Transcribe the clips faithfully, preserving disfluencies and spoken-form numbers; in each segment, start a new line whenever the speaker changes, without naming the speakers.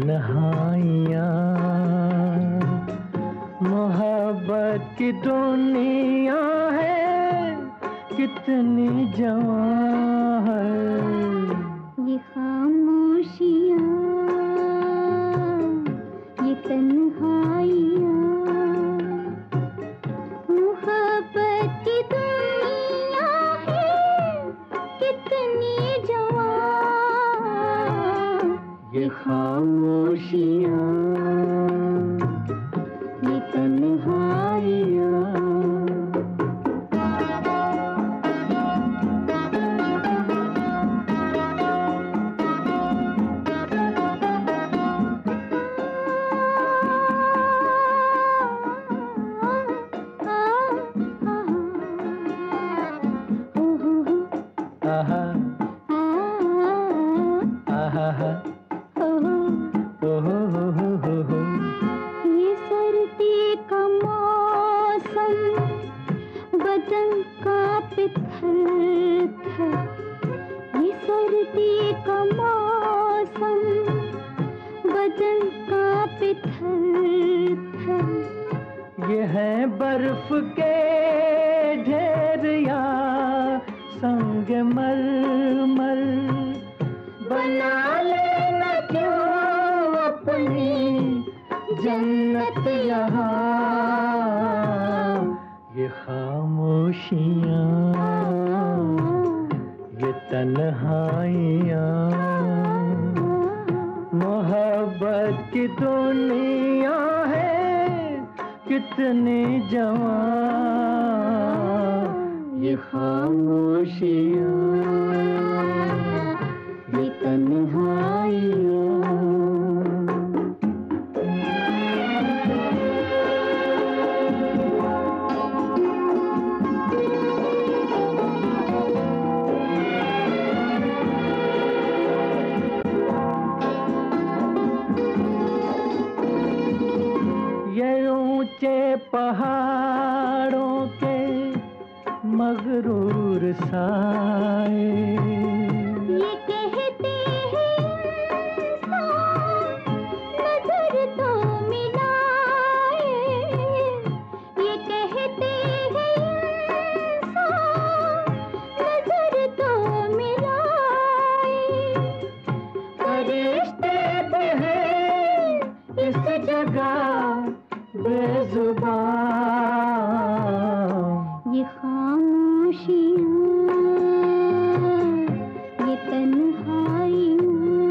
तन्हाइयाँ मोहब्बत की दुनिया है कितनी जवां है।
ये खामोशियाँ ये तन्हाइयाँ मोहब्बत की दुनिया है कितनी जवां।
ये खामोशियाँ ये तन्हाइयाँ। आहा आहा ओहो हो हो हो हो।
ये सर्दी का मौसम बदन का पिथल था। ये सर्दी का मौसम बदन का पिथल था।
ये है बर्फ के ढेर या संग मरमर बना लेना क्यों अपनी जन्नत यहाँ। ये खामोशियाँ ये तन्हाइयाँ मोहब्बत की दुनिया है कितनी जवां। ये खामोशियाँ ये तन्हाइयाँ। ये ऊंचे पहाड़ों के मगरूर साए
ये कहते हैं इंसान नजर तो मिलाए। ये कहते हैं इंसान नजर तो मिलाए।
फरिश्ते भी हैं इस जगह बेजुबान।
ये खामोशियाँ ये तन्हाइयाँ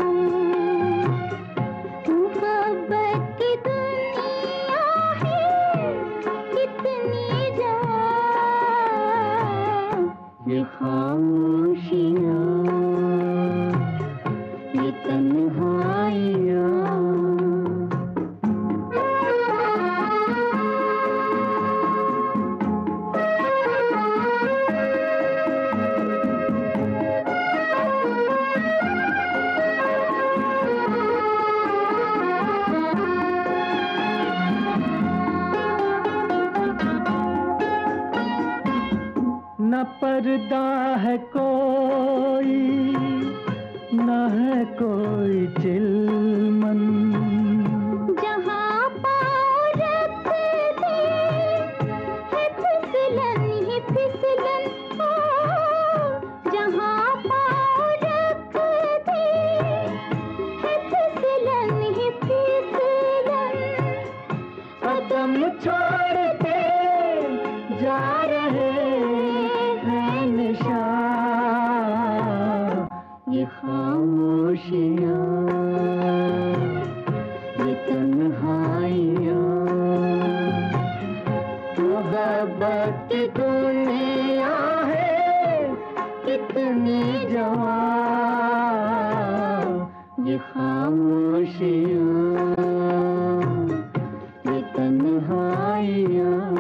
मोहब्बत की दुनिया है कितनी जवां।
ये खामोशियाँ ये तन्हाइयाँ। न पर्दा है कोई न है कोई चिलमन।
जहाँ पाँव रख दे है फिसलन ही फिसलन। ओ जहाँ पाँव रख दे है फिसलन ही फिसलन।
कदम छोड़ते जा रहे हैं निशान। ये खामोशियाँ ये तन्हाइयाँ मोहब्बत की दुनिया है कितनी जवां। ये खामोशियाँ ये तन्हाइयाँ।